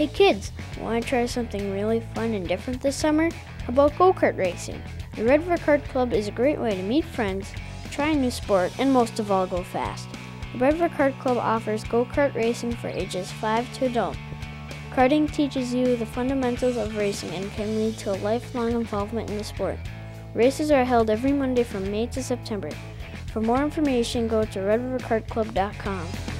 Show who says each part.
Speaker 1: Hey kids, want to try something really fun and different this summer? How about go-kart racing? The Red River Kart Club is a great way to meet friends, try a new sport, and most of all, go fast. The Red River Kart Club offers go-kart racing for ages 5 to adult. Karting teaches you the fundamentals of racing and can lead to a lifelong involvement in the sport. Races are held every Monday from May to September. For more information, go to redriverkartclub.com.